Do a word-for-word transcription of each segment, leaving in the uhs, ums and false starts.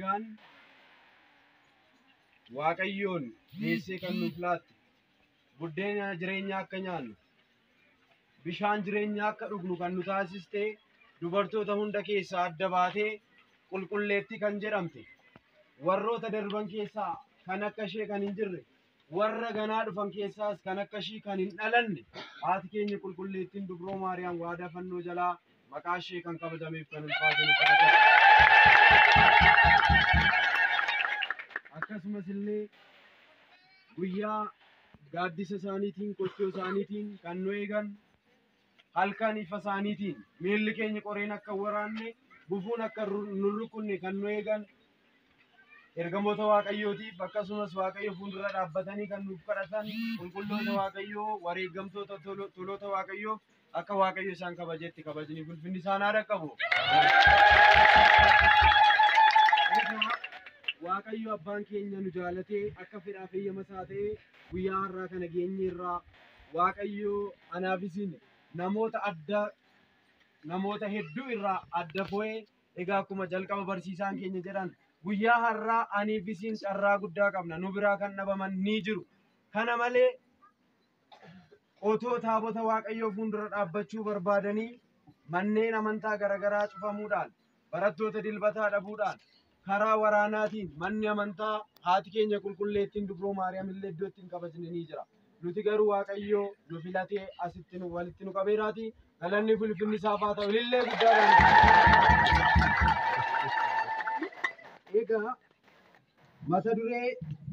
Nagaan Waaqayyoon deessee kan nuuf laatte buddeena jireenyaa akka nyaannu bishaan jireenyaa akka dhugnu kan nu taasiste dubartoota hunda keessaa adda baatee qulqulleettii kan jedhamte warroota darban keessaa kan akka ishee kan hin jirre warra ganaa dhufan keessaas kan akka ishee kan hin dhalanne haati keenya qulqulleettiin dubroo Maariyaam waadaa fannoo jalaa maqaa ishee kan kabajameef kan ulfaate nu taate. Akkasumas illee guyyaa gaaddisa isaaniitiin qochoo isaaniitiin kan nu eegan halkan ifa isaaniitiin miilli keenya qoreen akka waraanne gufuun akka nu rukunne kan nu eegan ergamoota Waaqayyootiif akkasumas Waaqayyo fuuldura dhaabbatanii kan nuuf kadhatan qulqulloota Waaqayyoo wareegamtoota toloota Waaqayyoo akka Waaqayyo isaan kabajetti kabajanii ulfinni isaan haa dhaqqabu. Waaqayyo abbaan keenya nu jaalatee akka fedhaa feeyyama isaa ta'ee guyyaa har'aa kana geenye irraa Waaqayyo anaaf isin namoota adda namoota hedduu irraa adda fo'ee egaa akkuma jalqaba barsiisaan keenya jedhan guyyaa har'aa aniif isin carraa guddaa qabna nu biraa kan dhabaman ni jiru. Kana malee otoo taabota Waaqayyoo fuuldura dhaabbachuu barbaadanii manneen amantaa garaagaraa cufamuudhaan barattoota dilbataa dhabuudhaan karaa waraanaatiin manni amantaa haati keenya qulqulleettiin dubroo Maariyaam illee iddoo ittiin kabajne ni jira. Nuti garuu Waaqayyoo nu filatee asitti nu walitti nu qabeeraati galanni ulfinni isaaf haa ta'u illee guddaadhaan. Egaa mata duree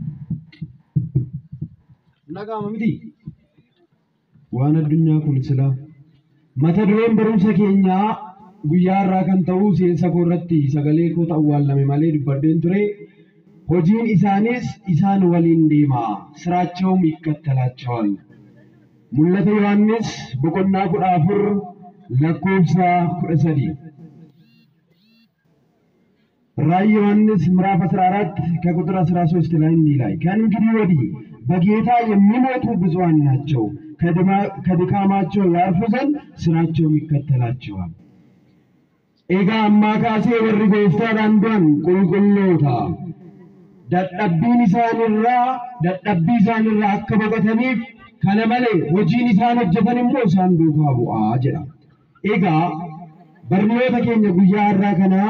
nagaama miti waan addunyaa kun silaa mata dureen barumsa keenyaa guyyaa irraa kan ta'u seensa koo irratti sagalee koo awwaalame malee dubbadheen ture hojiin isaanis isaan waliin deema siraachawum ይከተላቸዋል mul'ata Yohaannis boqonnaa kudha afur lakkoofsa kudha sadii ራዕይ ዮሐንስ ምዕራፍ አስራ አራት ከቁጥር አስራ ሶስት ላይ እንዲህ ይላል ከእንግዲህ ወዲህ በጌታ የሚሞቱ ብዙዎች ናቸው ከድካማቸው ያርፉ ዘንድ ስራቸውም ይከተላቸዋል። Egaa ammaa kaasee warri gooftaa danda'an qulqulloota dadhabbiin isaanirraa dadhabbii isaanirraa akka baqataniif kana malee hojiin isaan hojjetan immoo isaan duukaa bu'aa jedha. Egaa barnoota keenya guyyaa har'aa kana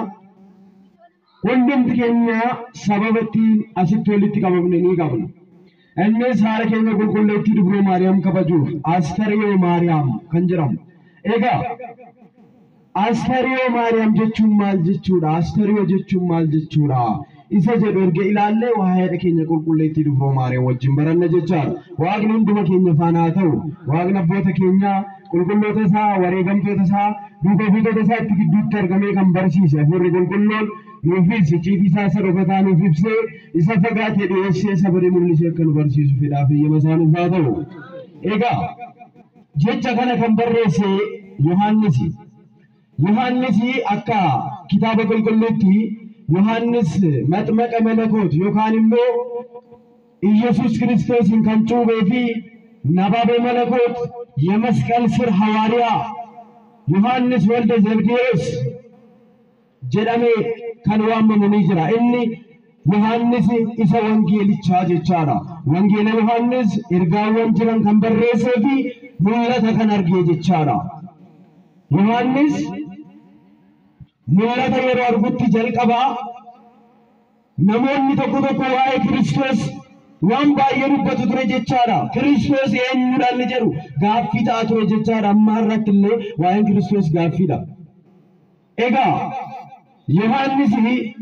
hundumti keenya sababatti asitti walitti qabamne ni qabna. Innis haadha keenya qulqulleettii dubroo Maariyaam kabajuuf Astariyoo Maariyaam kan jedhamu. Egaa Astariyoo Maariyaam jechuun maal jechuudha? Astariyoo jechuun maal jechuudha? Isa jedhu erga ilaallee waa'ee keenya qulqulleettii dubroo Maariyaam wajjin baranna jechaadha. Waaqni hunduma keenya faana haa ta'u. Waaqni abboota keenya qulqulloota isaa wareegamtoota isaa duuka buutota isaa itti gidduutti argamee kan barsiise hafuurri qulqulluun nuufis icciitii isaa isa dhokataa nuuf ibsee isa fagaatee dhiyeessee isa bade mul'isee akka nu barsiisu fedhaa feeyyama isaa nuuf haa ta'u. Egaa jecha kana kan barreesse Yohaannisi. Yohaannisi akka kitaaba qulqulluutti Yohaannis maxmaqa malakoot yookaan immoo Iyesuus Kiristoosin kan cuubee fi nababe malakoot የመስቀል ስር ሐዋርያ Yohaannis walda Zabdeዎስ jedhamee kan waamamu ni jira. Inni Yohaannis isa wangeelichaa jechaadha. Wangeela Yohaannis ergaawwan jiran kan barreessee fi mul'ata kan argee jechaadha. Yohaannis mul'ata yeroo argutti jalqabaa namoonni tokko tokko waa'ee Kiristoos waan baay'ee dubbatu ture jechaadha. Kiristoos eenyudhaan ni jedhu gaaffii ta'a ture jechaadha. Amma irratti illee waa'een Kiristoos gaaffiidha. Egaa ዮሐንስ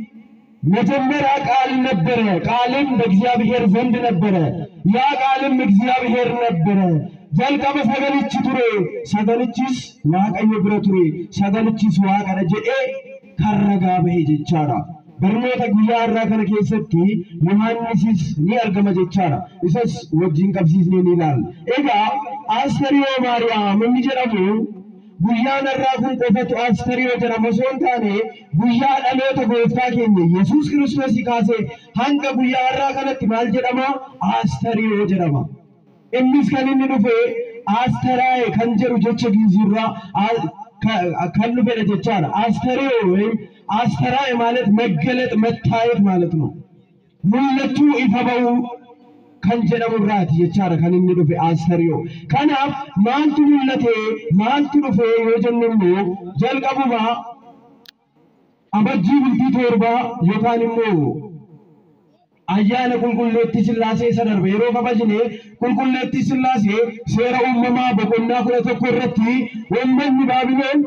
መጀመሪያ ቃል ነበረ ቃልም በእግዚአብሔር ዘንድ ነበረ ያ ቃልም እግዚአብሔር ነበረ jalqaba sagalichi ture sagalichis waaqayyo bira ture sagalichis waaqadha jedhee kan ragaa bahe jechaadha. Barnoota guyyaa irraa kana keessatti Yohaannisis ni argama jechaadha. Isas wajjin qabsiisnee ni ilaalla. Egaa Astariyoo Maariyaam inni jedhamu guyyaan irraa kun qofatu Astariyoo jedhama osoo hin taane guyyaa dhaloota gooftaa keenya Yesuus Kiristoos kaasee hanga guyyaa irraa kanatti maal jedhama? Astariyoo jedhama. Innis kan inni dhufe Astaraa'e kan jedhu jecha Giizirraa kan nu fedha jechaadha. Astari'oo wayim astaraa'e ማለት መገለጥ መታየት ማለት ነው። mul'achuu ifa ba'uu kan jedhamu irraati jechaadha kan inni dhufe astari'oo. Kanaaf maaltu mul'ate maaltu dhufe yoo jennu immoo jalqabuma amajjii bultii torba yookaan immoo ayyaana qulqulleettii Sillaasee isa darbe yeroo kabajne qulqulleettii Sillaasee seera uumamaa boqonnaa kudha tokko irratti uummanni Baabiloon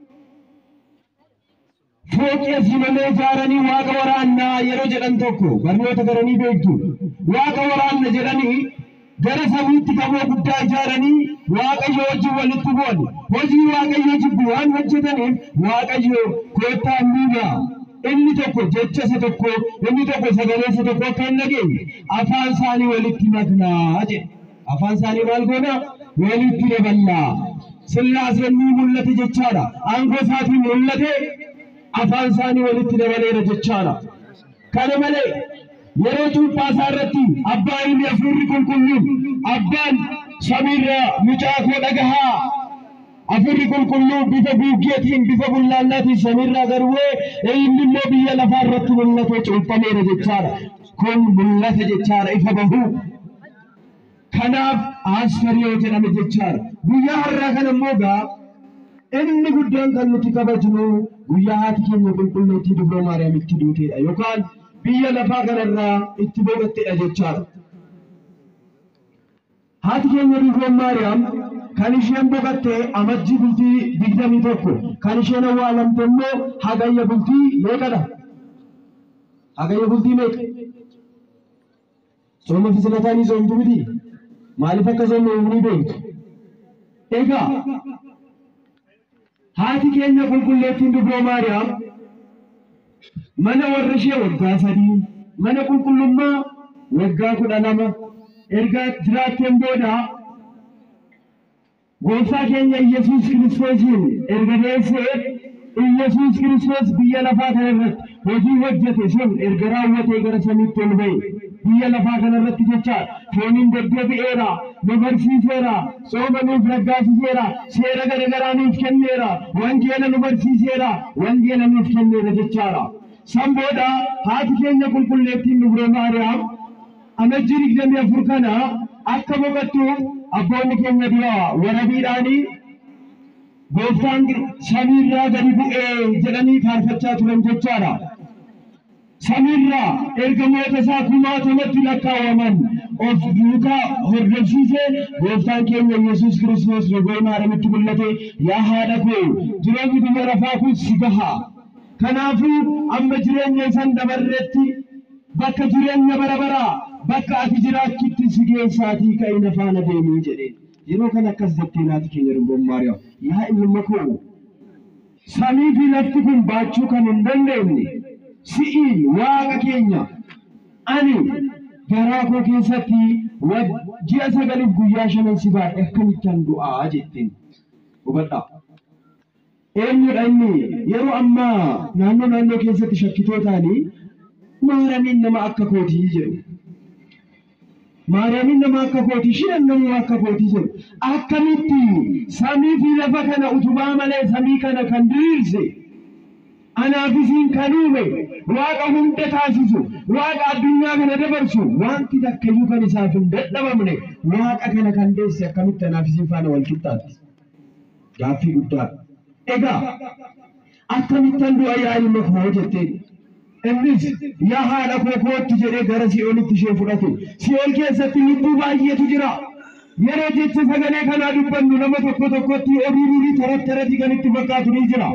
fooqii asii malee ijaaranii waaqa waraannaa yeroo jedhan tokko barnoota garanii beektu waaqa waraanna jedhanii gara samiitti gamoo guddaa ijaaranii waaqayyo wajjin walitti bu'an hojii waaqayyo jibbu waan hojjetaniif waaqayyo koottaa miidhaa inni tokko jecha isa tokko inni tokko sagalee isa tokko akka hin dhageenye afaan isaanii walitti maknaa jedhe. Afaan isaanii maal goona walitti daballaa. Sillaaseen ni mul'ate jechaadha. Aangoo isaatiin mul'ate afaan isaanii walitti dabaleera jechaadha. Kana malee yeroo cuuphaa isaa irratti abbaan inni hafuurri qulqulluun abbaan samiirraa mucaa koo dhagahaa hafuurri qulqulluu bifa guuggeetiin bifa bullaallaatiin samiirraa garbee inni immoo biyya lafaa irratti mul'ate cuuphameera jechaadha. Kun mul'ata jechaadha ifa bahuu. Kanaaf astari'oo jedhame jechaadha. Guyyaa har'aa kana immoo gaa inni guddaan kan nuti kabajnu guyyaa haati keenya qulqulleettii Dubroo Maariyaam itti duuteedha yookaan biyya lafaa kanarraa itti boqotteedha jechaadha. Haati keenya Dubroo Maariyaam kan isheen boqotte amajjii bultii digdamii tokko kan isheen awwaalamte immoo hagayya bultii meeqadha? Hagayya bultii meeqa? Sooma fisilataanii soomtu miti maaliif akka soomne ni beektu. Egaa haati keenya qulqulleettiin Dubroo Maariyaam mana warra ishee waggaa sadii mana qulqullummaa waggaa kudha lama erga jiraatteen booda gooftaa keenya Iyesuus Kiristoosiin erga deessee Iyesuus Kiristoos biyya lafaa kana irratti hojii hojjete sun erga raawwatee gara samiitti ol ba'e biyya lafaa kana irratti jecha fooniin deddeebi'eera nu barsiiseera sooma nuuf raggaasiseera seera garagaraa nuuf kenneera wangeela nu barsiiseera wangeela nuuf kenneera jechaadha. San booda haati keenya qulqulleettiin Dubroo Maariyaam amajjii digdamii afur kana akka boqottuuf abboonni keenya dura warabiidhaanii gooftaan samiirraa gadi bu'ee jedhanii faarfachaa turan jechaadha. Samiirraa ergamoota isaa kumaatamatti lakkaawaman of duukaa hordofsiisee gooftaan keenya Yesuus Kiristoos Dubroo Maariyaamitti mul'ate yaa haadha koo jireenyi biyya lafaa kun si gaha. Kanaafuu amma jireenya isan dabarreetti bakka jireenya bara baraa bakka ati jiraachutti si geessaatii ka'ii na faana deemii jedheen. Yeroo kana akkas jettee haati keenya Dubroo Maariyaam yaa ilma koo samii fi lafti kun baachuu kan hin dandeenye si'iin waaqa keenya ani garaa koo keessatti ji'a sagaliif guyyaa shanan si baadhe akkamittaan du'aa jetteen. Hubadhaa. Eenyudha inni yeroo ammaa naannoo naannoo keessatti shakkitootaanii Maariyaamiin nama akka kootii jedhu. Maariyaamiin nama akka kootii isheen nama akka kootii jedhu. Akkamitti samii fi lafa kana utubaa malee samii kana kan diriirse anaaf isiin kan uume waaqa hunda taasisu waaqa addunyaa kana dabarsu wanti takkayyuu kan isaaf hin dadhabamne waaqa kana kan deesse akkamitti anaaf isiin faana wal qixxaatti. Gaaffii guddaa. Egaa akkamittan du'a yaa ilma koo jetteen. Innis yaa haadha koo kootti jedhee gara Si'oolitti ishee fudhate. Si'ool keessatti lubbuu baay'eetu jira. Yeroo jecha sagalee kanaa dubbannu nama tokko tokkotti oduurii tarattarati kan itti fakkaatu ni jira.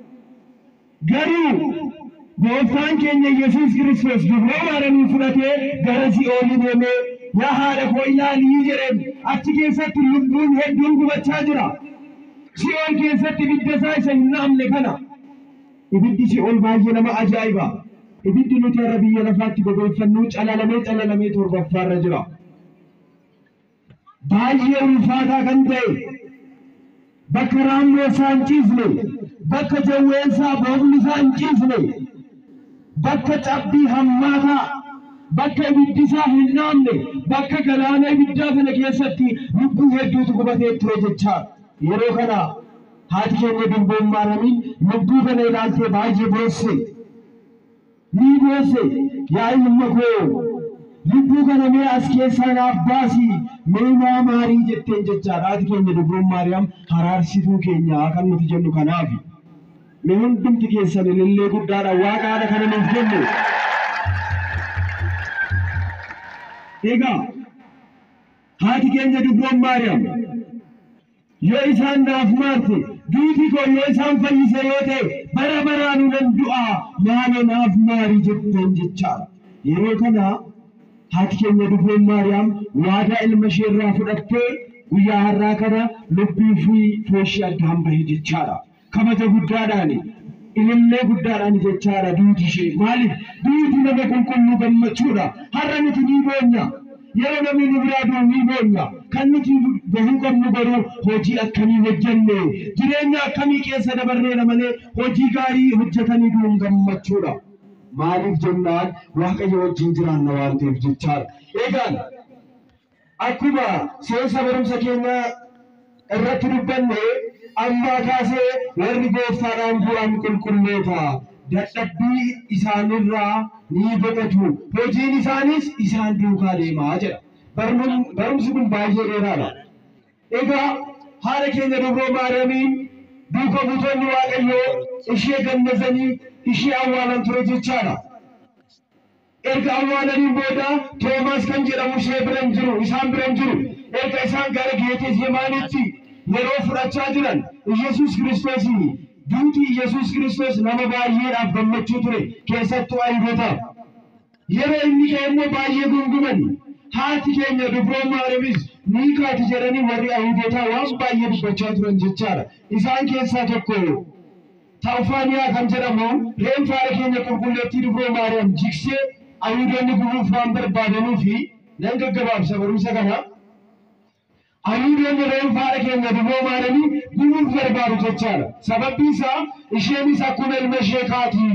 Garuu gooftaan keenya Yesuus Kiristoos Dubroo Maariyaamiin fudhatee gara Si'oolii deemee yaa haadha koo ilaalii jedheen achi keessatti lubbuun hedduun gubachaa jira. Si'ool keessatti ibidda isaa isa hin naamne kana ibiddi Si'ool baay'ee nama ajaa'iba. Ibiddi nuti har'a biyya lafaatti bobeeffannu calalamee calalamee torbaffaarra jira. Baay'ee ulfaataa kan ta'e bakka raammoo isaa hin ciisne bakka jawween isaa boofni isaa hin ciisne bakka cabbii hammaataa bakka ibiddi isaa hin naamne bakka galaana ibiddaa kana keessatti lubbuu hedduutu gubatee ture jecha yeroo kana haati keenya Durboo Maariyaamiin lubbuu kana ilaaltee baay'ee boosse ni boosse yaa ilma koo lubbuu kana mee as keessaa naaf baasi mee naa maarii jetteen jechaadha. Haati keenya Durboo Maariyaam araarsituu keenya kan nuti jennu kanaaf mee hundumti keessan ilillee guddaadha waaqaadha kana nuuf jennu. Egaa haati keenya Durboo Maariyaam yoo isaan naaf maarte duuti koo yoo isaan fayyise yoo ta'e bara baraanuu nan du'a maana naaf maarii jetteen jechaadha. Yeroo kana haati keenya Durboo Maariyaam waadaa ilma ishee irraa fudhattee guyyaa har'aa kana lubbii fi fooshii addaan bahe jechaadha. Kabaja guddaadhaan ilillee guddaadhaan jechaadha duuti ishee. Maaliif duuti nama qulqulluu gammachuudha. Har'a nuti ni boonya. Yeroo namni nu biraa du'u ni boonya. Kan nuti bahuu qabnu garuu hojii akkamii hojjenne jireenya akkamii keessa dabarreera malee hojii gaarii hojjetanii du'uun gammachuudha. Maaliif jennaan Waaqayyo wajjin jiraanna waan ta'eef jechaadha. Egaan akkuma seensa barumsa keenya irratti dubbanne ammaa kaasee warri gooftaadhaan bu'an qulqulloota dadhabbii isaanirraa ni boqotu hojiin isaanis isaan duukaa deemaa jedha. Barumsi kun baay'ee dheeraadha. Egaa haadha keenya Durboo Maariyaamiin duuka buutonni Waaqayyoo ishee gannatanii ishee awwaalan ture jechaadha. Erga awwaalaniin booda Toomaas kan jedhamu ishee bira hin jiru, isaan bira hin jiru. Erga isaan gara Geetesemaaniitti yeroo fudhachaa jiran Yesuus Kiristoos duuti Yesuus Kiristoos nama baay'eedhaaf gammachuu ture keessattuu Ayihudootaaf. Yeroo inni ka'e immoo baay'ee gungumani. Haati keenya Durboo Maariyaamis ni kaati jedhanii warri Ayihudootaa waan baay'ee dubbachaa turan jechaadha. Isaan keessaa tokko Tawfaaniyaa kan jedhamu reenfa haadha keenya qulqulleettii Durboo Maariyaam jiksee Ayihudoonni gubuuf waan barbaadanii fi nan gaggabaabsa barumsa kana. Ayihudoonni reenfa haadha keenya Durboo Maariyaamii gubuuf barbaadu jechaadha. Sababni isaa isheenis akkuma ilma ishee kaati.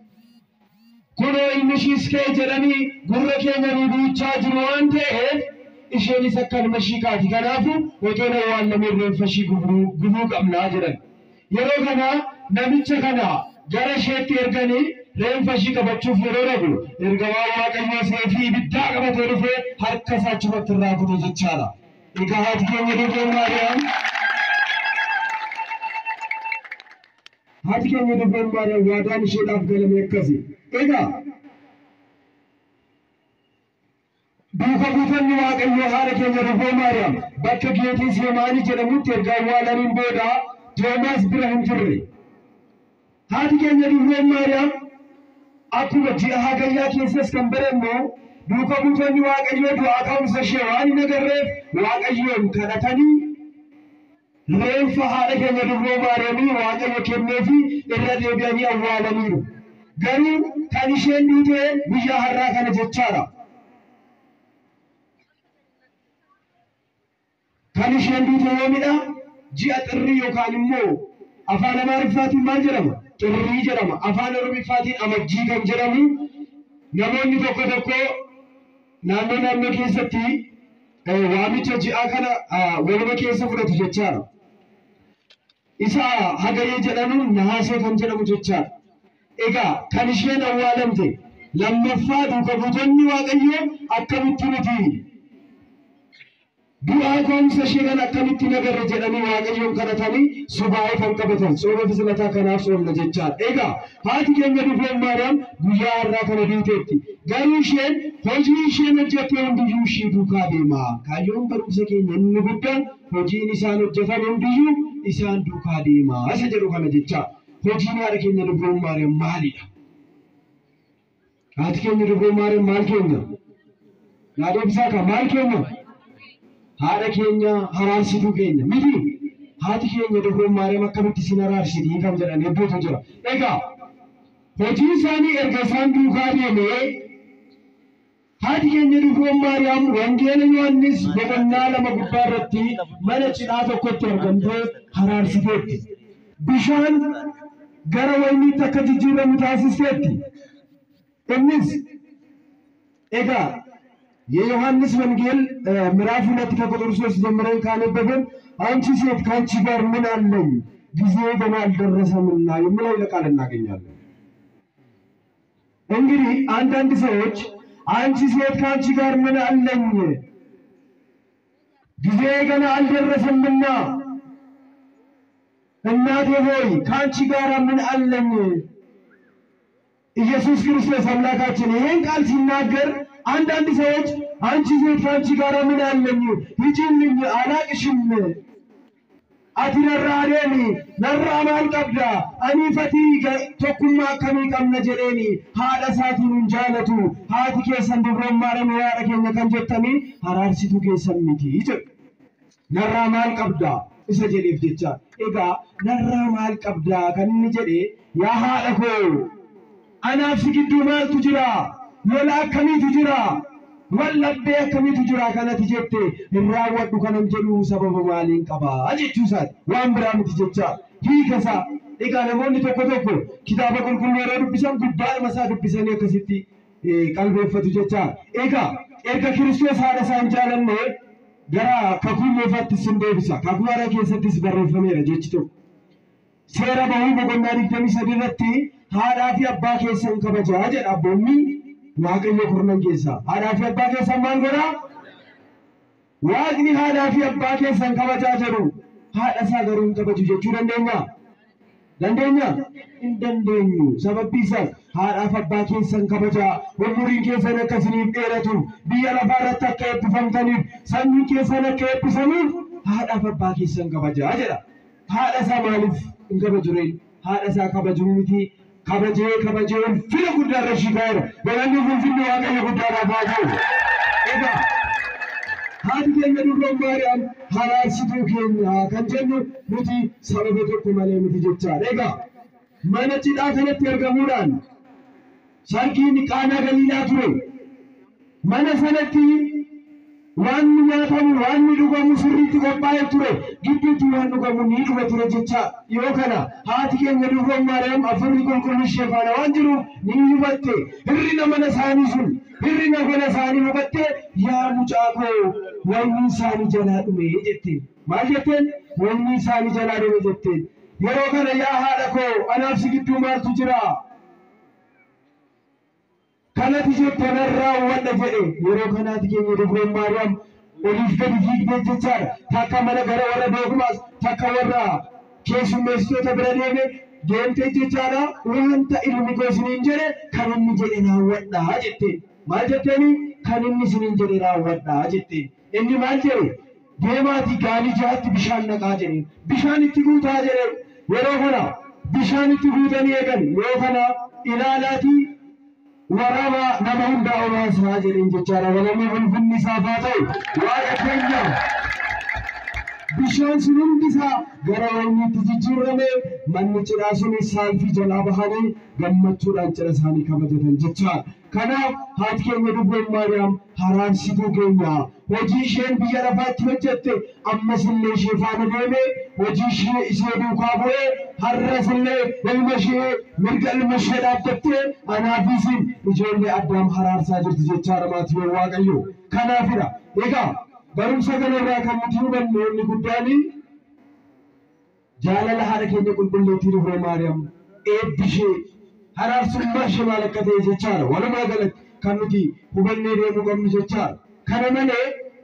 Kunoo ilmi ishees ka'e jedhanii gurra keenya ni duuchaa jiru waan ta'eef isheenis akka ilma ishee kaati. Kanaafuu otoo na awwaallamee reenfa ishee gubuu qabnaa jedhan. Yeroo kana namicha kana gara isheetti erganii reenfa ishee qabachuuf yeroo dhabu ergamaan Waaqayyoo seefii ibiddaa qabatee dhufee harka isaa achumatti irraa kute jechaadha. Egaa haati keenya Durboo Maariyaam haati keenya Durboo Maariyaam waadaan isheedhaaf galame akkasi. Egaa duuka buutonni Waaqayyoo haadha keenya Durboo Maariyaam bakka Geetesemaanii jedhamutti erga awwaalaniin booda Toomaas bira hin jirre. Haati keenya Durboo Maariyaam akkuma ji'a hagayyaa keessas kan barannu duuka buutonni Waaqayyoo du'aa ka'umsa ishee waan hin agarreef Waaqayyoon kadhatanii reenfa haadha keenya Durboo Maariyaamii Waaqayyo kenneefi irra deebi'anii awwaalaniiru. Garuu kan isheen duute guyyaa har'aa kana jechaadha. Kan isheen duute yoomidha? Ji'a xirrii yookaan immoo afaan Amaariffaatiin maal jedhama? Xirrii jedhama. Afaan Oromiffaatiin amajjii kan jedhamu. Namoonni tokko tokko naannoo naannoo keessatti waamicha ji'a kana waluma keessa fudhatu jechaadha. Isa hagayee jedhamu nahaasee kan jedhamu jechaadha. Egaa kan isheen awwaalamte lammaffaa duuka buutonni Waaqayyoo akkamitti nuti du'aa ka'umsa ishee kana akkamitti nagarre jedhanii Waaqayyoon kadhatanii subaa'ee kan qabatan sooma fislataa kanaaf soomna jechaadha. Egaa haati keenya Durboo Maariyaam guyyaa har'aa kana duuteetti. Garuu isheen hojii isheen hojjette hundiyyuu ishee duukaa deema. Kaayyoon barumsa keenya inni guddaan hojiin isaan hojjetan hundiyyuu isaan duukaa deema. Isa jedhu kana jechaadha. Hojiin haadha keenya Durboo Maariyaam maalidha? Haati keenya Durboo Maariyaam maal keenya? Yaadamsaa kan maal keenya? Haadha keenya araarsituu keenya miti. Haati keenya Durboo Maariyaam akkamitti isin araarsitii kan jedhan hedduutu jira. Egaa hojii isaanii erga isaan duukaa deemee haati keenya Durboo Maariyaam wangeela Yohaannis boqonnaa lama gubbaa irratti mana cidhaa tokkotti argamtee araarsiteetti. Bishaan gara wayiniitti akka jijjiiramu taasisteetti. Innis egaa የዮሐንስ ወንጌል ምዕራፍ ሁለት ከቁጥር ሶስት ጀምረን ካነበብን አንቺ ሴት ካንቺ ጋር ምን አለኝ ጊዜ ገና አልደረሰምና የሚለው ቃል እናገኛለን። እንግዲህ አንዳንድ ሰዎች አንቺ ሴት ከአንቺ ጋር ምን አለኝ? ጊዜ ገና አልደረሰምና እናቴ ሆይ ከአንቺ ጋር ምን አለኝ? ኢየሱስ ክርስቶስ አምላካችን ይሄን ቃል ሲናገር አንዳንድ ሰዎች አንቺ ሴት ከአንቺ ጋር ምን አለኝ? ሂጂልኝ፣ አላቅሽም። አትነራዴኒ ነራ ማልቀብዳ አኒ ፈቲ ቶኩማ ከሚ ቀምነ ጀሬኒ ሃዳ ሳቲን እንጃለቱ ሃቲ ኬሰን ድብረማረም ያረከኝ ከንጀተኒ አራርሲቱ ኬሰን ሚቲ ይጀ ነራ ማልቀብዳ isa jedheef jecha egaa narraa maal qabdaa kan inni jedhe yaa haadha koo anaaf si gidduu maaltu jira lola akkamiitu jira wallabdee akkamiitu jira kanati jette irraa wadhu kanan jedhu sababa maaliin qabaa jechuusaati waan biraa miti jecha hiikasaa egaa namoonni tokko tokko kitaaba qulqulluu yeroo dubbisan gubbaadhuma isaa dubbisanii akkasitti qalbeeffatu jecha egaa erga Kiristoos haadha isaa hin jaalanne gara kakuu moofatti sin deebisa. Kakuu haaraa keessattis barreeffameera jechi tokko. Seera bahuu boqonnaa digdamii sadii irratti haadhaa fi abbaa keessan kabajaa jedha abboonni Waaqayyo kurnan keessaa. Haadhaa fi abbaa keessan maal godhaa? Waaqni haadhaa fi abbaa keessan kabajaa jedhu haadha isaa garuu hin kabaju jechuu dandeenya? Dandeenya? Hin dandeenyu. Sababni isaas haadhaaf abbaa keessan kabajaa, umuriin keessan akka isiniif dheeratuuf, biyya lafaa irratti akka eebbifamtaniif, sanyiin keessan akka eebbisaniif haadhaaf abbaa keessan kabajaa jedha. Haadha isaa maaliif hin kabaju reen? Haadha isaa kabajuu miti. Kabajee kabajee ulfina guddaa irra shiikaa'eera. Galanni ulfinni Waaqayyo guddaadhaaf haa ta'u. Egaa haati keenya durba Maariyaam haraarsituu keenya kan jennu nuti sababa tokko malee miti jechaadha. Egaa mana cidhaa kanatti argamuudhaan sargiin Qaanaa Galiilaa ture. Mana sanatti waan nyaatamu waan dhugamu sirriitti qophaa'ee ture. Gidduutti waan dhugamu ni dhuga ture jecha yoo kana haati keenya durba Maariyaam afurri qulqulluu ishee faana waan jiruuf ni hubatte. Hirrina mana isaanii sun hirrina mana isaanii hubatte yaa mucaa koo wayni isaanii jalaa dhume jette. Maal jetteen? Wayni isaanii jalaa dhume jette. Yeroo kana yaa haadha koo anaaf si gidduu maaltu jira? Kanati jette narraa wadha jedhe. Yeroo kanaati keenya durba Maariyaam oliif gadi fiigdee jechaadha. Takka mana gara warra beekumaas takka warra keessummeessitoota bira deeme deemtee jechaadha. Wanta ilmi koo isiniin jedhe kan inni jedhe raawwadhaa jette. Maal jetteeni? Kan inni isiniin jedhe raawwadhaa jette. Inni maal jedhe? Deemaatii gaanii jaatti bishaan naqaa jedhe. Bishaan itti guutaa jedhe. Yeroo kana bishaan itti guutanii eegan yoo kana ilaalaatii waraaba nama hundaa obaasaa jedheen jechaadha. Walamii ulfinni isaaf haa ta'u waaqa keenya. Bishaan sun hundisaa gara wayniitti jijjiirame manni cidhaa sunis saalfii jalaa bahanii gammachuudhaan cidha isaanii kabajatan jechaadha. Kanaaf haati keenya durba Maariyaam haraarsituu keenya hojii isheen biyya lafaatti hojjette ammas illee ishee faana deeme hojii ishee ishee duukaa bu'ee har'as illee ilma ishee mirga ilma ishee dhaabbattee anaafisiin ijoollee Addaam haraarsaa jirti jechaadha maatii Waaqayyo. Kanaafidha egaa barumsa kanarraa kan nuti hubannu inni guddaan jaalala haadha keenya qulqulleettii durba Maariyaam eebbishee haraarsummaa ishee maal akka ta'e jechaadha. Walumaa galatti kan nuti hubannee deemuu qabnu jechaadha. Kana malee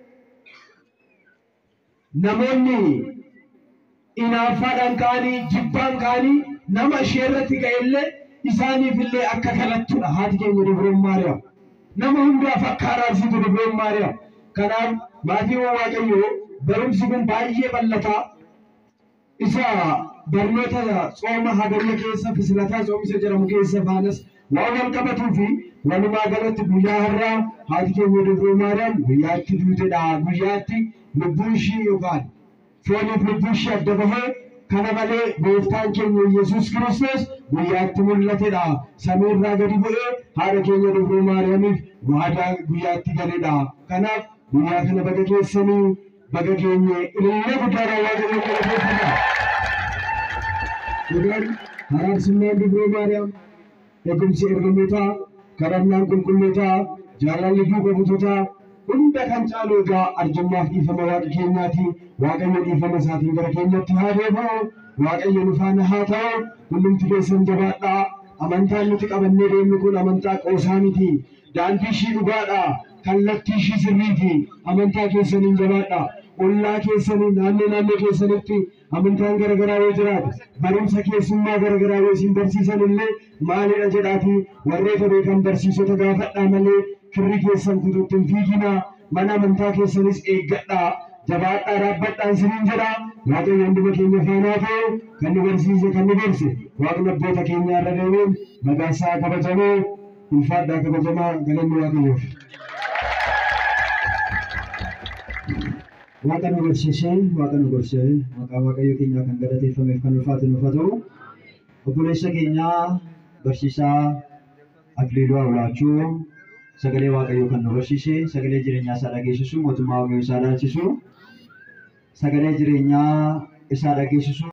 namoonni inaaffaadhaan ka'anii jibbaan ka'anii nama ishee irratti ka'ellee isaaniif illee akka kadhattudha haati keenya durba Maariyaam. Nama hundaaf akka araarsitu durba Maariyaam. Kanaaf maatii Waaqayyoo barumsi kun baay'ee bal'ataa. Isa barnoota tsooma hagayya keessa fislataa tsoomisa jedhamu keessa faanas waan wal qabatuu fi walumaa galatti guyyaa har'aa haati keenya durba Maariyaam guyyaatti duutedha. Guyyaatti lubbuun ishii yookaan fooniif lubbuun ishii adda bahee kana malee gooftaan keenya Yesuus Kiristoos guyyaatti mul'atedha. Samiirraa gadi bu'ee haadha keenya durba Maariyaamiif waadaa guyyaatti galedha. Kanaaf guyyaa kana baga keessanii baga keenya ilillee guddaadhaan Waaqayyo galateeffadha. Egaan araarsummaan durba Maariyaam eegumsi ergamootaa kadhannaan qulqullootaa jaalalli duuka butotaa hunda kan caalu egaa arjummaaf dhiifama waaqa keenyaati. Waaqayyo dhiifama isaatiin gara keenyatti haa deebi'u. waaqayyo nu faana haa ta'u. Hundumti keessan jabaadhaa. Amantaan nuti qabannee deemnu kun amantaa qoosaa miti. Daandii ishii dhugaadha. Kallattii ishii sirriiti. Amantaa keessaniin jabaadhaa. Ollaa keessanii naannoo naannoo keessanitti amantaan garaagaraa yoo jiraatu barumsa keessummaa garaagaraa yoo isin barsiisan illee maalidha jedhaati warreeta beekan barsiisota gaafadhaa malee firri keessan kutuutti hin fiiginaa. Mana amantaa keessanis eeggadhaa. Jabaadhaa dhaabbadhaan isiniin jedha. Waaqayyo hunduma keenya faana ta'e kan nu barsiise kan nu barse waaqni abboota keenya irra deemeen maqaasaa kabajamee ulfaadhaa kabajamaa galanni waaqayyoof. Waaqa nu barsiisee waaqa nu gorsee maqaa waaqayyo keenyaa kan galateeffameef kan ulfaatu nuuf haa ta'u. Obboleessa keenyaa barsiisaa Akiliiluu Awulaachuu sagalee waaqayyoo kan nu barsiise sagalee jireenyaa isaa dhageessisu mootummaa waaqayyoo isaa dhaalchisu sagalee jireenyaa isaa dhageessisu.